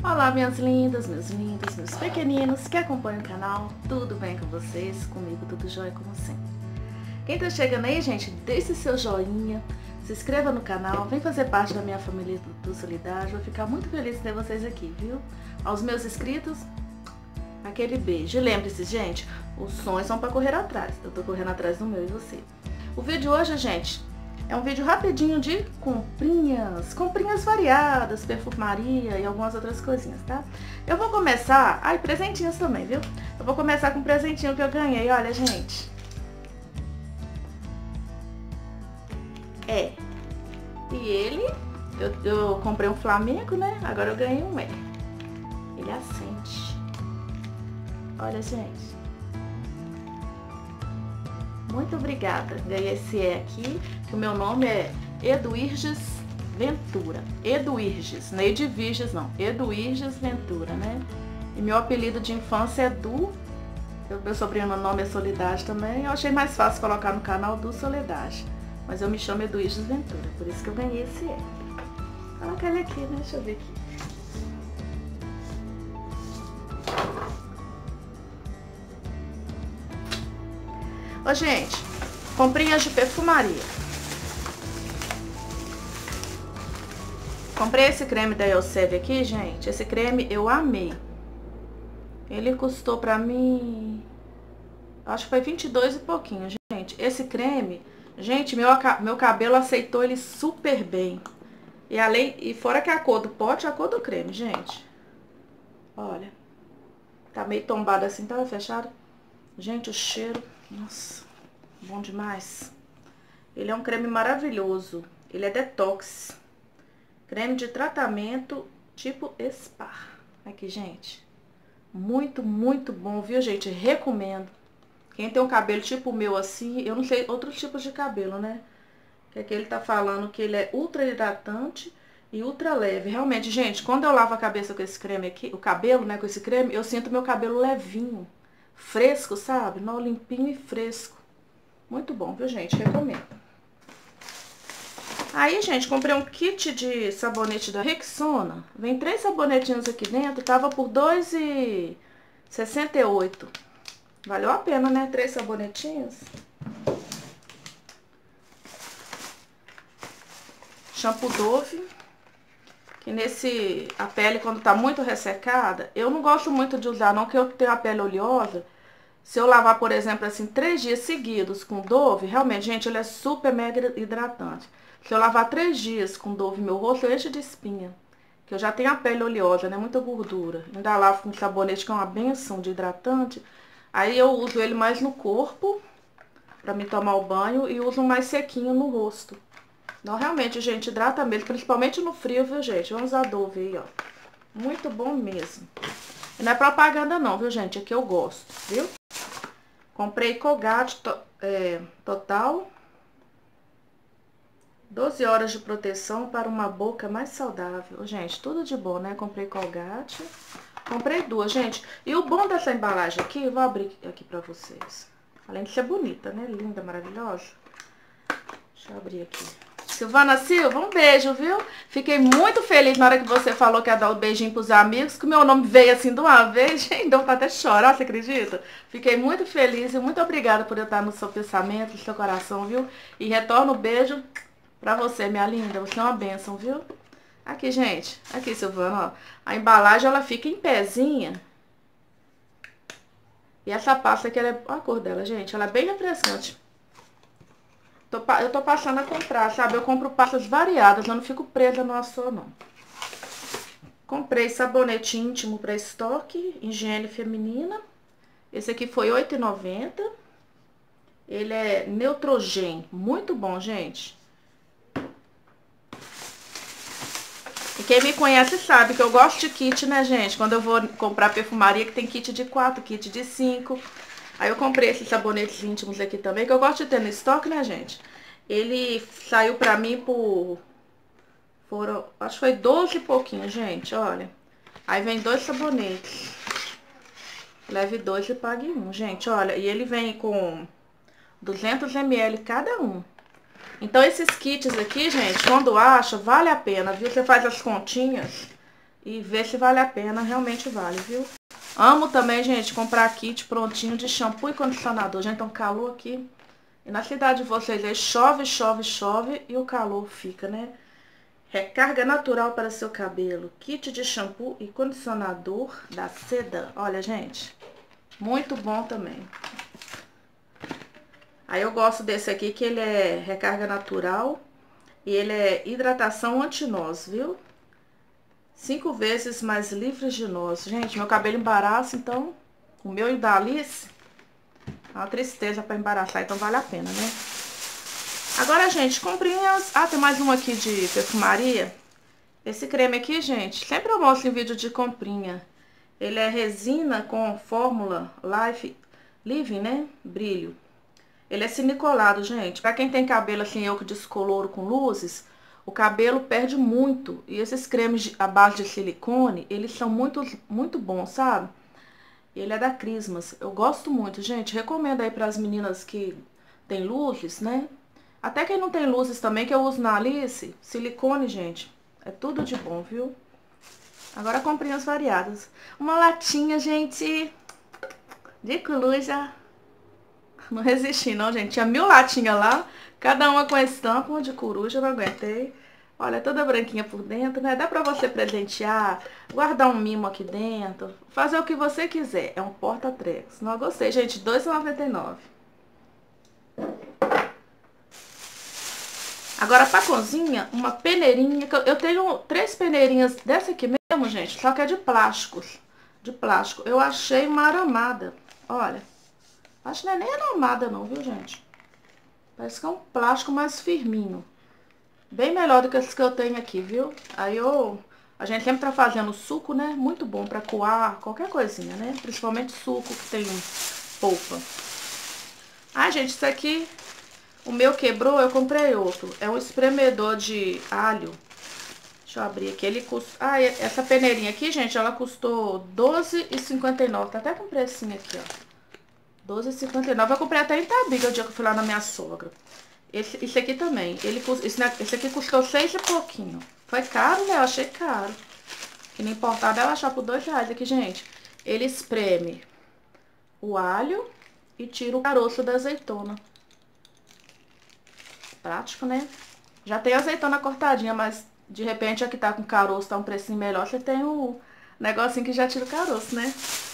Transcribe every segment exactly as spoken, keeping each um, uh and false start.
Olá, minhas lindas, meus lindos, meus pequeninos que acompanham o canal. Tudo bem com vocês? Comigo tudo jóia como sempre. Quem tá chegando aí, gente, deixe seu joinha, se inscreva no canal, vem fazer parte da minha família do Solidário. Vou ficar muito feliz de ter vocês aqui, viu? Aos meus inscritos, aquele beijo. E lembre-se, gente, os sonhos são para correr atrás. Eu tô correndo atrás do meu e você. O vídeo de hoje, gente, é um vídeo rapidinho de comprinhas, comprinhas variadas, perfumaria e algumas outras coisinhas, tá? Eu vou começar, ai, presentinhos também, viu? Eu vou começar com um presentinho que eu ganhei, olha, gente. É. E ele, eu, eu comprei um Flamengo, né? Agora eu ganhei um E. Ele acende. Olha, gente. Muito obrigada. Ganhei esse E aqui, que o meu nome é Eduirges Ventura. Eduirges, não é Edviges não. Eduirges Ventura, né? E meu apelido de infância é Du. Meu sobrenome é Soledade também. Eu achei mais fácil colocar no canal Du Soledade. Mas eu me chamo Eduirges Ventura, por isso que eu ganhei esse E. Coloca ele aqui, né? Deixa eu ver aqui. Ô, gente, comprinhas de perfumaria. Comprei esse creme da Elseve aqui, gente. Esse creme eu amei. Ele custou pra mim, acho que foi vinte e dois e pouquinho, gente. Esse creme, gente, meu, meu cabelo aceitou ele super bem. E além, e fora que a cor do pote é a cor do creme, gente. Olha. Tá meio tombado assim, tava fechado. Gente, o cheiro, nossa, bom demais. Ele é um creme maravilhoso. Ele é detox. Creme de tratamento tipo spa. Aqui, gente. Muito, muito bom, viu, gente? Recomendo. Quem tem um cabelo tipo o meu assim, eu não sei outros tipos de cabelo, né? Que aqui ele tá falando que ele é ultra hidratante e ultra leve. Realmente, gente, quando eu lavo a cabeça com esse creme aqui, o cabelo, né, com esse creme, eu sinto meu cabelo levinho. Fresco, sabe? Não, limpinho e fresco. Muito bom, viu, gente? Recomendo. Aí, gente, comprei um kit de sabonete da Rexona. Vem três sabonetinhos aqui dentro. Tava por dois reais e sessenta e oito centavos. Valeu a pena, né? Três sabonetinhos. Shampoo Dove. Que nesse... A pele, quando tá muito ressecada, eu não gosto muito de usar, não, que eu tenho a pele oleosa. Se eu lavar, por exemplo, assim, três dias seguidos com Dove, realmente, gente, ele é super mega hidratante. Se eu lavar três dias com Dove meu rosto, eu encho de espinha. Que eu já tenho a pele oleosa, né? Muita gordura. Ainda lavo com sabonete, que é uma benção de hidratante. Aí eu uso ele mais no corpo, pra me tomar o banho, e uso mais sequinho no rosto. Então, realmente, gente, hidrata mesmo, principalmente no frio, viu, gente? Vamos usar Dove aí, ó. Muito bom mesmo. E não é propaganda não, viu, gente? É que eu gosto, viu? Comprei Colgate to, é, Total. doze horas de proteção para uma boca mais saudável. Gente, tudo de bom, né? Comprei Colgate. Comprei duas, gente. E o bom dessa embalagem aqui, eu vou abrir aqui pra vocês. Além de ser bonita, né? Linda, maravilhosa. Deixa eu abrir aqui. Silvana Silva, um beijo, viu? Fiquei muito feliz na hora que você falou que ia dar o um beijinho pros amigos, que o meu nome veio assim de uma vez, gente, deu pra até chorar, você acredita? Fiquei muito feliz e muito obrigada por eu estar no seu pensamento, no seu coração, viu? E retorno o beijo pra você, minha linda, você é uma bênção, viu? Aqui, gente, aqui, Silvana, ó, a embalagem, ela fica em pezinha. E essa pasta aqui, ela é, olha a cor dela, gente, ela é bem refrescante. Tô, eu tô passando a comprar, sabe? Eu compro pastas variadas, eu não fico presa numa só, não. Comprei sabonete íntimo para estoque, higiene feminina. Esse aqui foi oito reais e noventa centavos. Ele é Neutrogen, muito bom, gente. E quem me conhece sabe que eu gosto de kit, né, gente? Quando eu vou comprar perfumaria, que tem kit de quatro, kit de cinco. Aí eu comprei esses sabonetes íntimos aqui também, que eu gosto de ter no estoque, né, gente? Ele saiu pra mim por... Foram, acho que foi doze e pouquinho, gente, olha. Aí vem dois sabonetes. Leve dois e pague um, gente, olha. E ele vem com duzentos mililitros cada um. Então, esses kits aqui, gente, quando acha, vale a pena, viu? Você faz as continhas e ver se vale a pena, realmente vale, viu? Amo também, gente, comprar kit prontinho de shampoo e condicionador. Gente, tá um calor aqui. E na cidade de vocês aí chove, chove, chove e o calor fica, né? Recarga natural para seu cabelo. Kit de shampoo e condicionador da Seda. Olha, gente, muito bom também. Aí eu gosto desse aqui, que ele é recarga natural e ele é hidratação anti-nós, viu? Cinco vezes mais livre de nós. Gente, meu cabelo embaraça, então o meu e o da Alice é uma tristeza pra embaraçar, então vale a pena, né? Agora, gente, comprinhas... Ah, tem mais um aqui de perfumaria. Esse creme aqui, gente, sempre eu mostro em vídeo de comprinha. Ele é resina com fórmula Life Living, né? Brilho. Ele é silicolado, gente. Pra quem tem cabelo assim, eu que descoloro com luzes, o cabelo perde muito. E esses cremes à base de silicone, eles são muito, muito bons, sabe? Ele é da Christmas. Eu gosto muito, gente. Recomendo aí pras meninas que tem luzes, né? Até quem não tem luzes também, que eu uso na Alice. Silicone, gente. É tudo de bom, viu? Agora comprinhas variadas. Uma latinha, gente, de coruja. Não resisti, não, gente. Tinha mil latinhas lá. Cada uma com a estampa, uma de coruja, eu não aguentei. Olha, toda branquinha por dentro, né? Dá pra você presentear, guardar um mimo aqui dentro, fazer o que você quiser. É um porta-trecos. Não gostei, gente. dois reais e noventa e nove centavos. Agora, pra cozinha, uma peneirinha. Eu tenho três peneirinhas dessa aqui mesmo, gente. Só que é de plásticos. De plástico. Eu achei uma aramada. Olha. Acho que não é nem aramada não, viu, gente? Parece que é um plástico mais firminho. Bem melhor do que esses que eu tenho aqui, viu? Aí eu... A gente sempre tá fazendo suco, né? Muito bom pra coar qualquer coisinha, né? Principalmente suco que tem polpa. Ah, gente, isso aqui... O meu quebrou, eu comprei outro. É um espremedor de alho. Deixa eu abrir aqui. Ele custa... Ah, essa peneirinha aqui, gente, ela custou doze reais e cinquenta e nove centavos. Tá até com precinho aqui, ó. doze reais e cinquenta e nove centavos. Eu comprei até em Tabiga o dia que eu fui lá na minha sogra. Esse, esse aqui também. Ele, esse, esse aqui custou seis e pouquinho. Foi caro, né? Eu achei caro. Que não importava ela achar por dois reais aqui, gente. Ele espreme o alho e tira o caroço da azeitona. Prático, né? Já tem a azeitona cortadinha, mas de repente aqui tá com caroço, tá um precinho melhor, você tem o negocinho que já tira o caroço, né?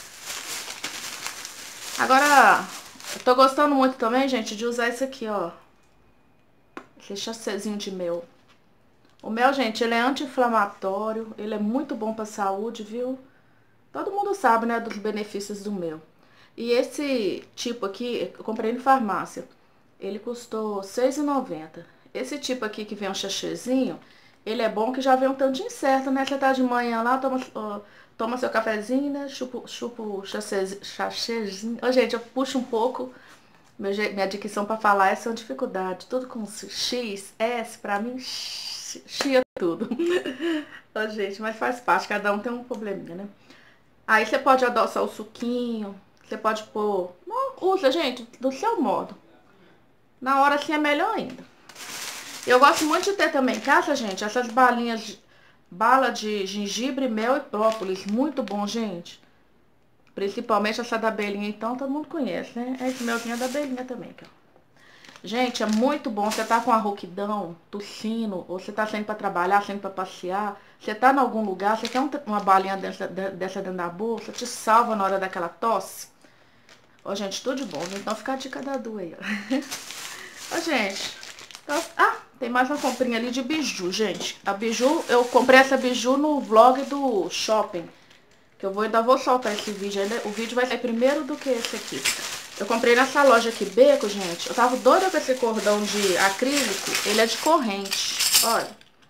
Agora, eu tô gostando muito também, gente, de usar esse aqui, ó. Esse chassézinho de mel. O mel, gente, ele é anti-inflamatório, ele é muito bom pra saúde, viu? Todo mundo sabe, né, dos benefícios do mel. E esse tipo aqui, eu comprei em farmácia. Ele custou seis reais e noventa centavos. Esse tipo aqui que vem um sachêzinho, ele é bom que já vem um tantinho certo, né? Você tá de manhã lá, toma, ó, toma seu cafezinho, né? Chupa, chupa o sachêzinho. Ô, gente, eu puxo um pouco. Meu, minha dicção pra falar essa é uma dificuldade. Tudo com X, S, pra mim, chia tudo. Ô, gente, mas faz parte, cada um tem um probleminha, né? Aí você pode adoçar o suquinho, você pode pôr... Não, usa, gente, do seu modo. Na hora assim é melhor ainda. Eu gosto muito de ter também em casa, gente, essas balinhas, de, bala de gengibre, mel e própolis. Muito bom, gente. Principalmente essa da abelhinha, então, todo mundo conhece, né? Esse melzinho é da abelhinha também, aqui, ó. Gente, é muito bom. Você tá com a rouquidão, tossindo, ou você tá saindo pra trabalhar, saindo pra passear. Você tá em algum lugar, você quer um, uma balinha dessa, dessa dentro da bolsa, te salva na hora daquela tosse. Ó, gente, tudo de bom. Então fica a dica da Du aí, ó. Ó, gente. Então, ah, tem mais uma comprinha ali de biju, gente. A biju, eu comprei essa biju no vlog do shopping. Que eu vou, ainda vou soltar esse vídeo. Ainda, o vídeo vai sair primeiro do que esse aqui. Eu comprei nessa loja aqui, Beco, gente. Eu tava doida com esse cordão de acrílico. Ele é de corrente. Olha.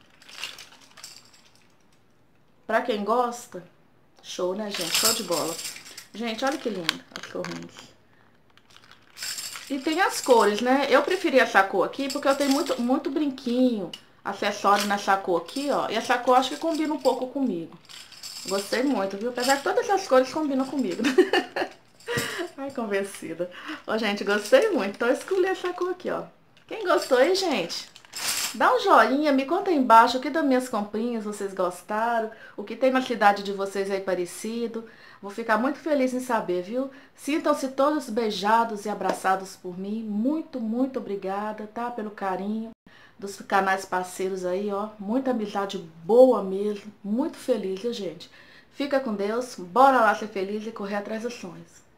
Pra quem gosta, show, né, gente? Show de bola. Gente, olha que lindo as correntes. E tem as cores, né? Eu preferi essa cor aqui porque eu tenho muito, muito brinquinho, acessório nessa cor aqui, ó. E essa cor acho que combina um pouco comigo. Gostei muito, viu? Apesar que todas as cores combinam comigo. Ai, convencida. Ó, gente, gostei muito. Então eu escolhi essa cor aqui, ó. Quem gostou aí, gente? Dá um joinha, me conta aí embaixo o que das minhas comprinhas vocês gostaram, o que tem na cidade de vocês aí parecido. Vou ficar muito feliz em saber, viu? Sintam-se todos beijados e abraçados por mim. Muito, muito obrigada, tá? Pelo carinho dos canais parceiros aí, ó. Muita amizade boa mesmo. Muito feliz, viu, gente? Fica com Deus. Bora lá ser feliz e correr atrás dos sonhos.